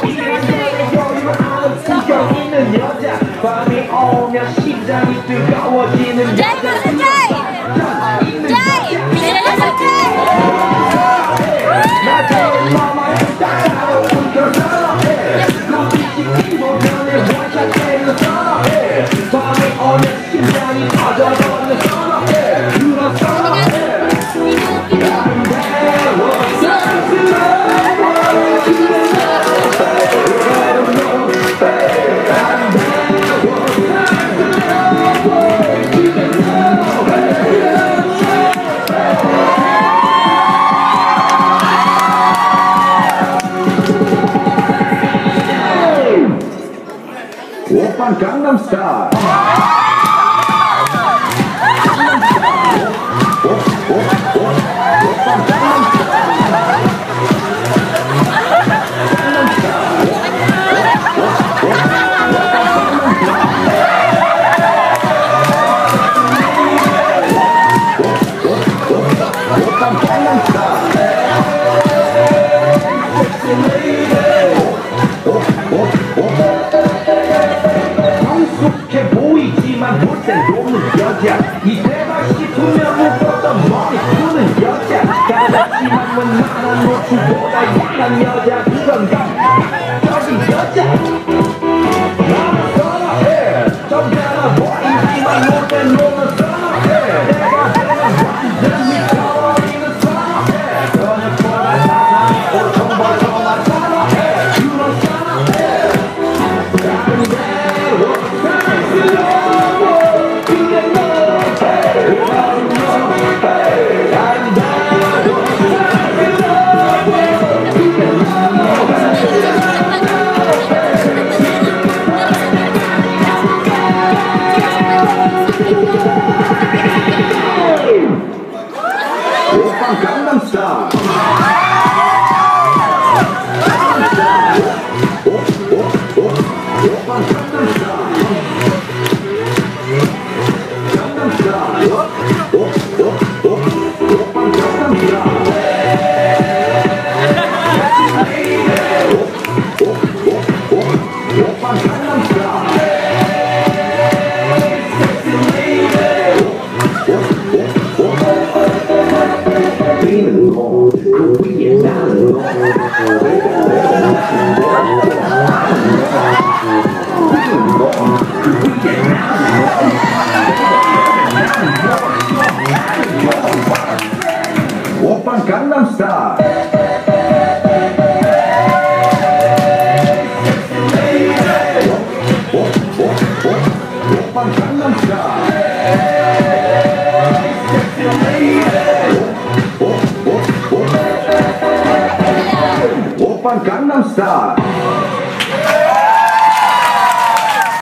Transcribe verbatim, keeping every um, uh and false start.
밤이 오면 심장이 뜨거워지는 여자. 오빤 강남스타일. 이 대박이 투명 묶었던 머리 푸는 여자. 가졌지만 웬만한 노출보다 약한 여자. 그런가 저기 여자 나는 선호해. 좀 변화 보이지만 놀땐 노는 선호해. 내가 되는 완전히 걸어버리는 선호해. 저녁보다 사상이 오천벌처만 선호해. 그런 선호해. 다른 대로 사랑스러워. 그게 너 오빤 강남스타일. 오빤 강남스타일. 강남스타일. 오빤 강남스타일. 오빤 강남스타일. 뛰는 거, 그 위에 나는 거. 뛰는 거, 그 위에 나는 거. 오빤 강남스타일. 오빤 강남스타일. 오빤 강남스타일.